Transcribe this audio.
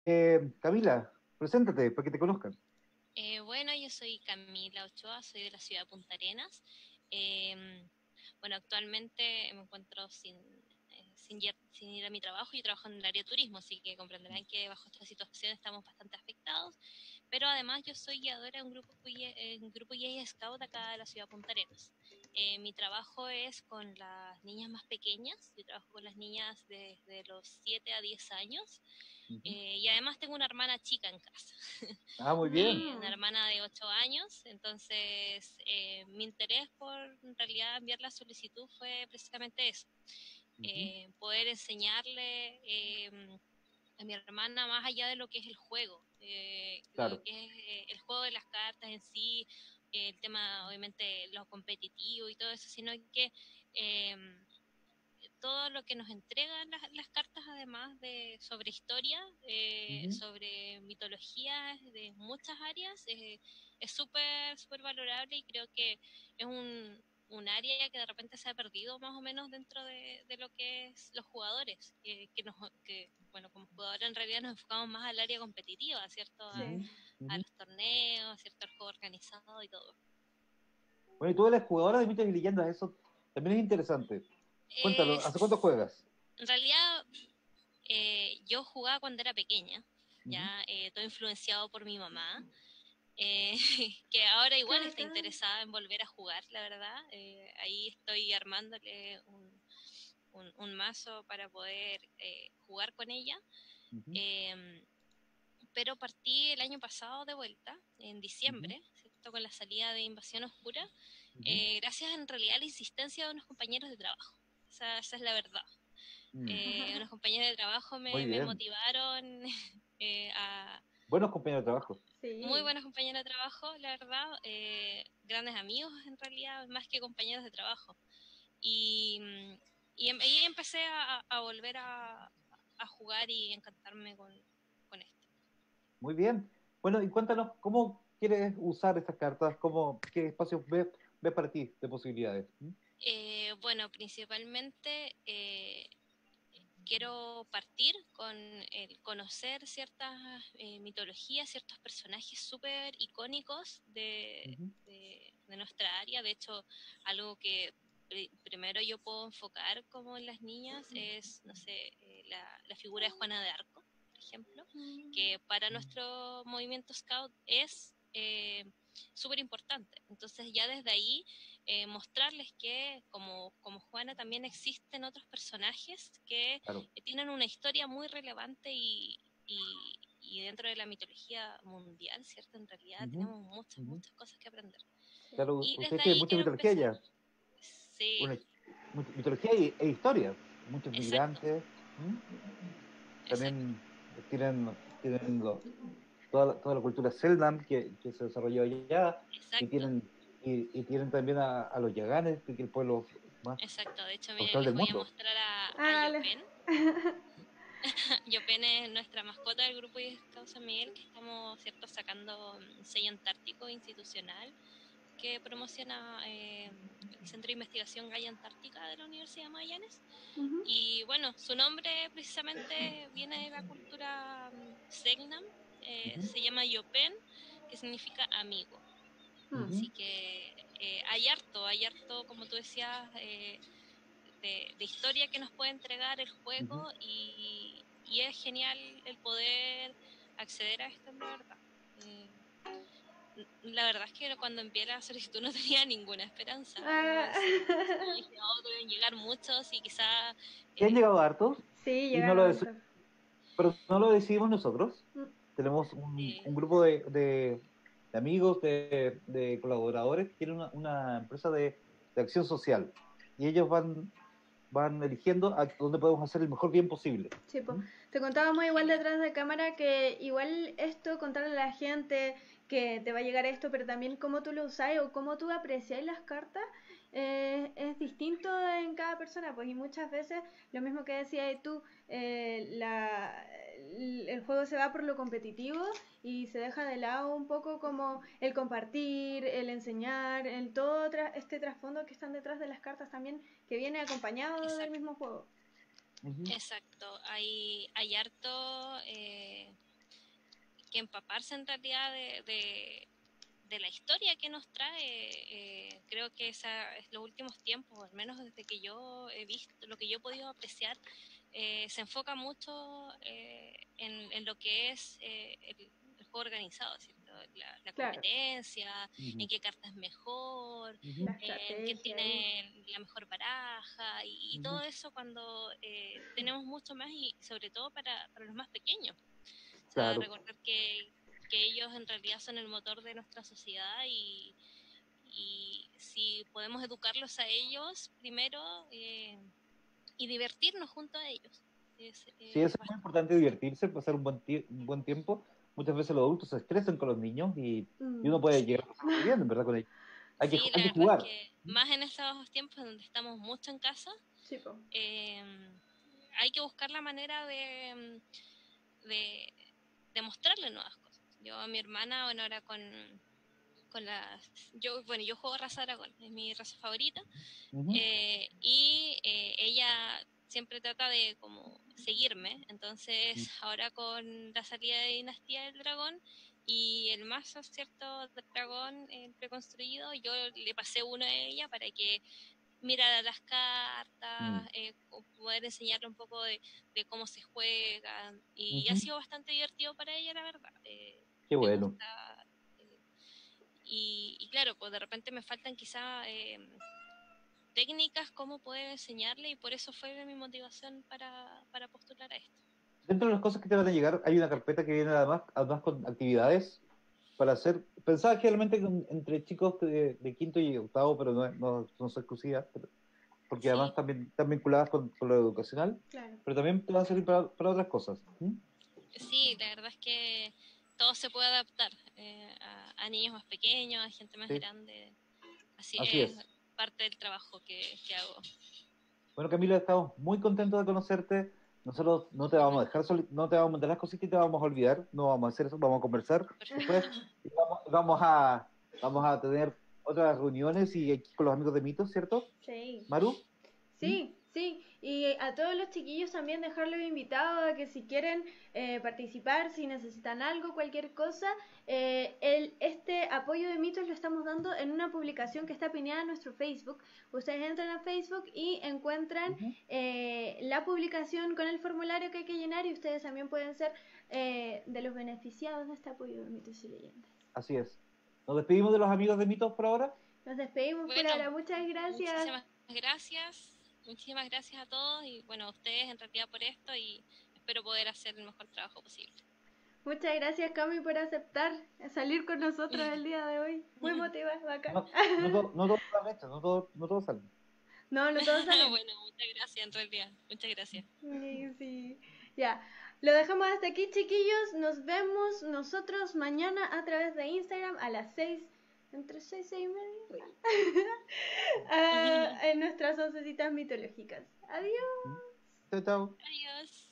Camila, preséntate para que te conozcan. Bueno, yo soy Camila Ochoa, soy de la ciudad de Punta Arenas. Eh, bueno, actualmente me encuentro sin ir a mi trabajo. Yo trabajo en el área de turismo, así que comprenderán que bajo esta situación estamos bastante afectados. Pero además yo soy guiadora de un grupo guía y scout acá de la ciudad de Punta Arenas. Mi trabajo es con las niñas más pequeñas. Yo trabajo con las niñas desde los 7 a 10 años. Ujú. Y además tengo una hermana chica en casa. Ah, muy bien. Una hermana de 8 años. Entonces, mi interés por en realidad enviar la solicitud fue precisamente eso, Ujú. poder enseñarle a mi hermana más allá de lo que es el juego, lo Claro. que es el juego de las cartas en sí, el tema obviamente lo competitivo y todo eso, sino que eh, todo lo que nos entregan las cartas, además de sobre historia, Ujú. sobre mitología de muchas áreas, es súper valorable y creo que es un área que de repente se ha perdido más o menos dentro de lo que es los jugadores, bueno, como jugadores en realidad nos enfocamos más al área competitiva, ¿cierto? Ujú. Sí. A Ujú. los torneos, ¿cierto? Al juego organizado y todo. Bueno, y tú eres jugadora de mitos y leyendas, eso también es interesante. Cuéntalo, ¿hace cuánto Es, juegas? en realidad yo jugaba cuando era pequeña, Ujú. ya todo influenciado por mi mamá, eh, que ahora Qué igual está bacán. interesada en volver a jugar, la verdad. Ahí estoy armándole un mazo para poder jugar con ella. Ujú. Eh, pero partí el año pasado de vuelta, en Ujú. diciembre, ¿cierto? Con la salida de Invasión Oscura, Ujú. gracias en realidad a la insistencia de unos compañeros de trabajo. Esa es la verdad. Mm. Unos compañeros de trabajo Muy me bien. motivaron a Buenos compañeros de trabajo. muy Sí. buenos compañeros de trabajo, la verdad, grandes amigos en realidad, más que compañeros de trabajo. Y, y empecé a volver a jugar y encantarme con esto. Muy bien. Bueno, y cuéntanos, ¿cómo quieres usar estas cartas? ¿Qué espacios ves para ti de posibilidades? ¿Mm? Bueno, principalmente quiero partir con el conocer ciertas mitologías, ciertos personajes súper icónicos Ujú. de nuestra área. De hecho, algo que primero yo puedo enfocar como en las niñas es, no sé, la figura de Juana de Arco, por ejemplo, que para nuestro movimiento Scout es súper importante. Entonces ya desde ahí mostrarles que como Juana también existen otros personajes que Claro, tienen una historia muy relevante y dentro de la mitología mundial, ¿cierto? En realidad ujú, tenemos muchas, ujú. muchas cosas que aprender. Sí. Claro, Y desde ustedes tienen ahí mucha quiero mitología empezar. ya. Sí, Bueno, mitología e historia. Muchos exacto, migrantes. ¿Mm? exacto, También toda la cultura Selknam que se desarrolló allá y exacto, tienen también a los Yaganes, que es el pueblo más exacto. De hecho, miren, austral del les voy a mundo. mostrar a Ah, Yopen. Yopen es nuestra mascota del grupo y Scout San Miguel, que estamos, ¿cierto?, sacando sello antártico institucional que promociona el Centro de Investigación Gaia Antártica de la Universidad de Magallanes. Ujú. Y bueno, su nombre precisamente viene de la cultura Selknam, Ujú. se llama Yopen, que significa amigo. Mm. Así que hay harto, como tú decías, de historia que nos puede entregar el Ujú. juego y es genial el poder acceder a esto, la verdad. Eh, la verdad es que cuando envié la solicitud no tenía ninguna esperanza. Ah. Yo dije, oh, deben llegar muchos y quizá... Sí han eh, llegado hartos, Sí, y no llegaron lo harto. pero no lo decidimos nosotros. Mm. Tenemos eh, un grupo de amigos, de colaboradores que tienen una empresa de acción social. Y ellos van eligiendo a dónde podemos hacer el mejor bien posible. Sí, po. ¿Mm? Te contábamos igual genial. detrás de cámara que igual esto, contarle a la gente que te va a llegar esto, pero también cómo tú lo usás o cómo tú aprecias las cartas, es distinto en cada persona, pues y muchas veces lo mismo que decías tú, el juego se va por lo competitivo y se deja de lado un poco como el compartir, el enseñar, el todo este trasfondo que están detrás de las cartas también, que viene acompañado del Exacto. mismo juego. Ujú. Exacto, hay harto, que empaparse en realidad de la historia que nos trae. Creo que esa es los últimos tiempos, al menos desde que yo he visto, lo que yo he podido apreciar, se enfoca mucho en lo que es el juego organizado, ¿cierto? La Claro, competencia, Ujú, en qué carta es mejor, ujú, la en quién estrategia ahí. tiene la mejor baraja y ujú. todo eso cuando tenemos mucho más y sobre todo para los más pequeños. O sea, Claro, recordar que ellos en realidad son el motor de nuestra sociedad y si podemos educarlos a ellos primero y divertirnos junto a ellos. Es, sí, es muy importante divertirse, pasar un buen tiempo. Muchas veces los adultos se estresan con los niños y uno puede llegar sí, a pasar muy bien, en verdad, con ellos. sí, Hay la que verdad es jugar. que más en estos tiempos donde estamos mucho en casa, Sí, po. eh, hay que buscar la manera de, de mostrarle nuevas cosas. Yo a mi hermana, bueno, ahora con las... yo juego raza dragón, es mi raza favorita, Ujú, ella siempre trata de como seguirme, entonces ahora con la salida de Dinastía del Dragón y el mazo, ¿cierto? Del dragón preconstruido, yo le pasé uno a ella para que mirara las mm, cartas, poder enseñarle un poco de cómo se juega y ha ujú. sido bastante divertido para ella, la verdad. Qué Le bueno. gusta. eh, y claro, pues de repente me faltan quizá técnicas, cómo poder enseñarle y por eso fue mi motivación para postular a esto. Dentro de las cosas que te van a llegar, hay una carpeta que viene además con actividades para hacer. Pensaba generalmente entre chicos de quinto y octavo, pero no son exclusivas, porque además Sí, también están vinculadas con lo educacional, Claro. pero también te van a servir para otras cosas. ¿Mm? sí, la verdad es que todo se puede adaptar a niños más pequeños, a gente más Sí, grande. Así así es es. parte del trabajo que hago. Bueno, Camila, estamos muy contentos de conocerte. Nosotros no te vamos a Igualmente, dejar no te vamos a mandar las cositas y te vamos a olvidar. No vamos a hacer eso, vamos a conversar después. perfecto. Y vamos a tener otras reuniones y aquí con los amigos de Mitos, ¿cierto? Sí. Maru. ¿Mm? Sí, sí, y a todos los chiquillos también dejarlos invitados a que si quieren participar, si necesitan algo, cualquier cosa, este apoyo de mitos lo estamos dando en una publicación que está pineada en nuestro Facebook. Ustedes entran a Facebook y encuentran Ujú. la publicación con el formulario que hay que llenar y ustedes también pueden ser de los beneficiados de este apoyo de mitos y leyendas. Así es. Nos despedimos de los amigos de Mitos por ahora. Nos despedimos por Bueno, ahora, muchas gracias. muchísimas gracias. Muchísimas gracias a todos y bueno, a ustedes en realidad por esto y espero poder hacer el mejor trabajo posible. Muchas gracias, Cami, por aceptar salir con nosotros el día de hoy. Muy motivada, bacán. No todos salen hechos, no todos salen. No, no todos salen. Bueno, muchas gracias en realidad. Muchas gracias. Sí, sí. Ya. Lo dejamos hasta aquí, chiquillos. Nos vemos nosotros mañana a través de Instagram a las 6, entre 6 y media, en nuestras oncecitas mitológicas. Adiós. Chao, chao. Adiós.